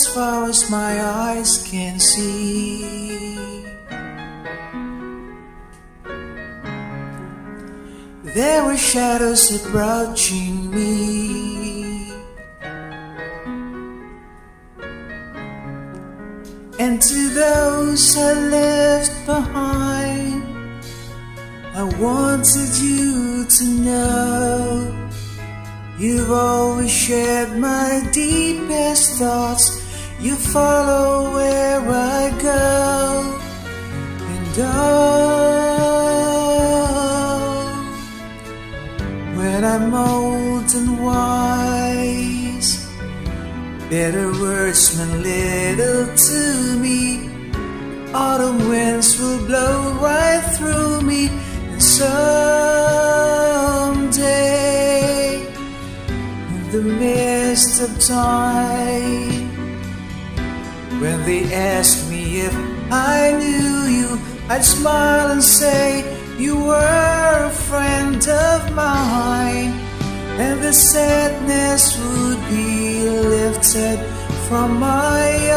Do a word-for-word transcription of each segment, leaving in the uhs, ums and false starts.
far as my eyes can see. There were shadows approaching me, and to those I left behind, I wanted you to know you've always shared my deepest thoughts. You follow where I go, and oh, when I'm old and wise, better words mean little to me. Autumn winds will blow right through me, and someday, in the midst of time, when they ask me if I knew you, I'd smile and say you were a friend of mine, and the sadness would be lifted from my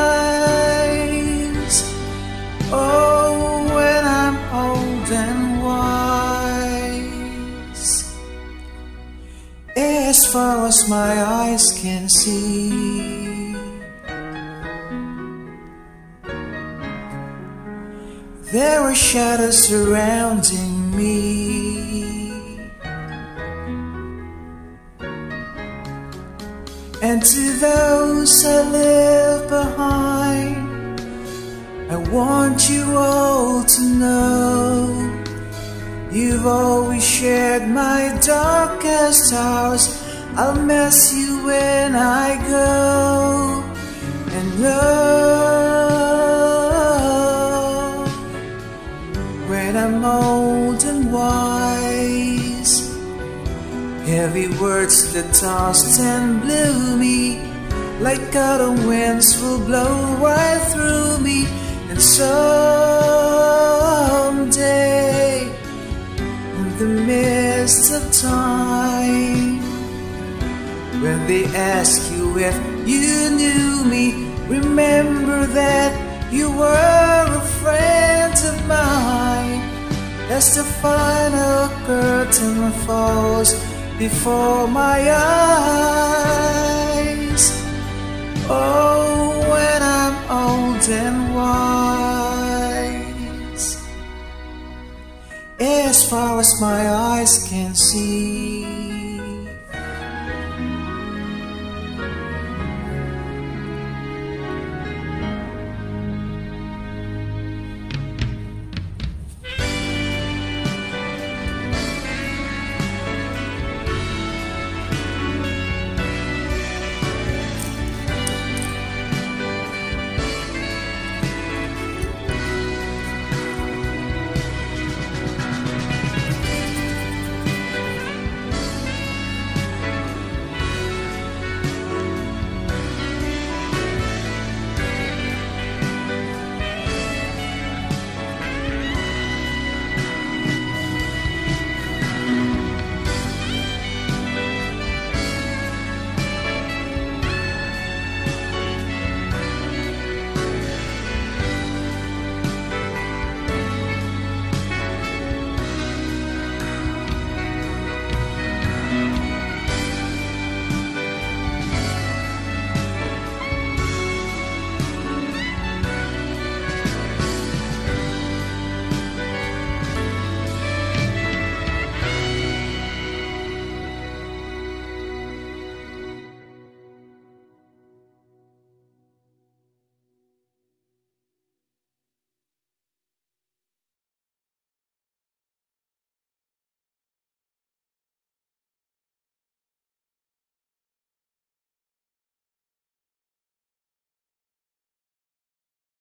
eyes. Oh, when I'm old and wise, as far as my eyes can see. There are shadows surrounding me, and to those I leave behind, I want you all to know you've always shared my darkest hours. I'll miss you when I go, and know when I'm old and wise, heavy words that tossed and blew me like autumn winds will blow right through me. And someday, in the midst of time, when they ask you if you knew me, remember that you were a friend of mine. As the final curtain falls before my eyes, oh, when I'm old and wise, as far as my eyes can see.